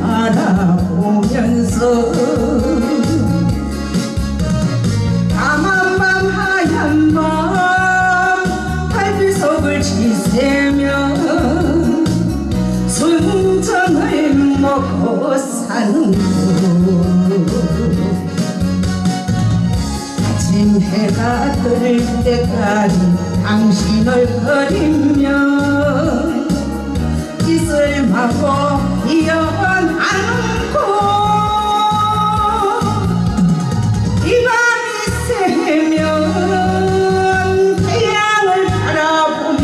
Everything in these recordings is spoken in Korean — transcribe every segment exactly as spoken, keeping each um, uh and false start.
바라보면서 까만 밤 하얀 밤 달빛속을 지새며 순정을 먹고 사는 것 아침 해가 뜰 때까지 당신을 그리며 짓을 마고 이어가는 곳 이 밤이 새면 태양을 바라보면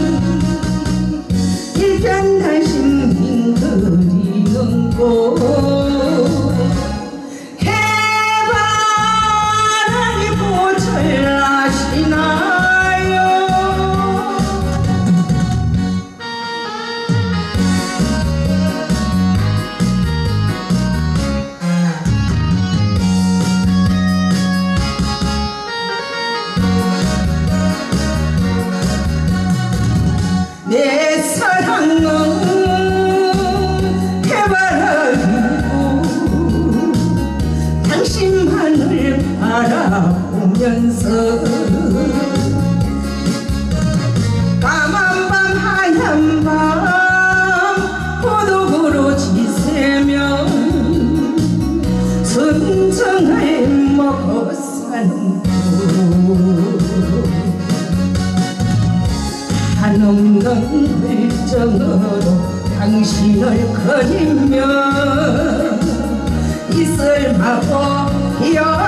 일편단심 그리는 곳 해바라기꽃을 아시나요? 내 사랑은 해바라기꽃 당신만을 바라보면서 까만 밤 하얀 밤 고독으로 지새며 순정을 먹고 사는 곳 한없는 열정으로 당신을 그리며 이슬 마고 피어